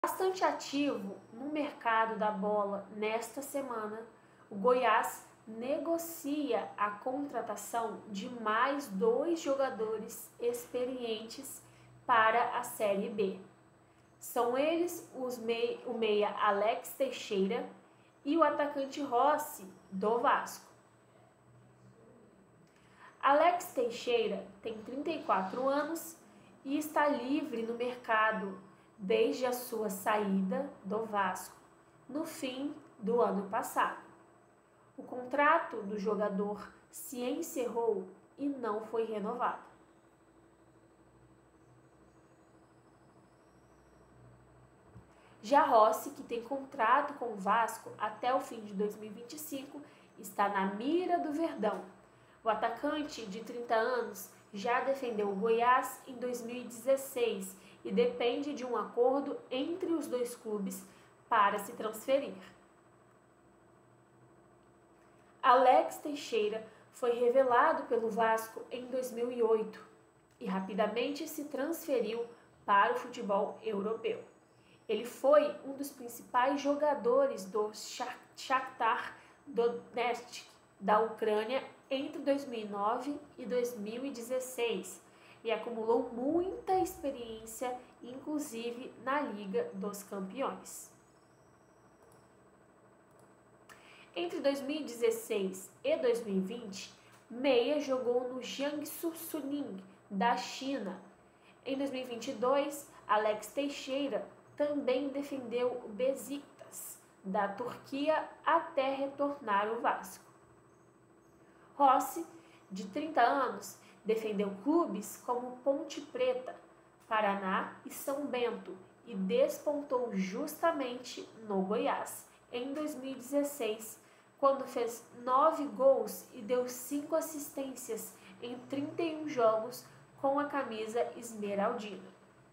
Bastante ativo no mercado da bola nesta semana, o Goiás negocia a contratação de mais 2 jogadores experientes para a Série B. São eles o meia Alex Teixeira e o atacante Rossi, do Vasco. Alex Teixeira tem 34 anos e está livre no mercado desde a sua saída do Vasco, no fim do ano passado. O contrato do jogador se encerrou e não foi renovado. Já Rossi, que tem contrato com o Vasco até o fim de 2025, está na mira do Verdão. O atacante de 30 anos já defendeu o Goiás em 2016 e depende de um acordo entre os dois clubes para se transferir. Alex Teixeira foi revelado pelo Vasco em 2008 e rapidamente se transferiu para o futebol europeu. Ele foi um dos principais jogadores do Shakhtar Donetsk da Ucrânia entre 2009 e 2016 e acumulou muita experiência, inclusive na Liga dos Campeões. Entre 2016 e 2020, Meia jogou no Jiangsu Suning da China. Em 2022, Alex Teixeira também defendeu o Besiktas da Turquia até retornar ao Vasco. Rossi, de 30 anos, defendeu clubes como Ponte Preta, Paraná e São Bento e despontou justamente no Goiás em 2016, quando fez 9 gols e deu 5 assistências em 31 jogos com a camisa esmeraldina.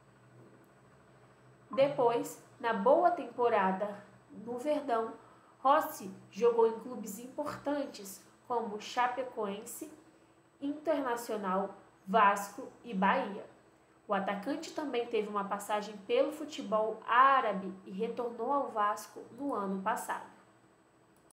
Depois, na boa temporada no Verdão, Rossi jogou em clubes importantes como Chapecoense, Internacional, Vasco e Bahia. O atacante também teve uma passagem pelo futebol árabe e retornou ao Vasco no ano passado.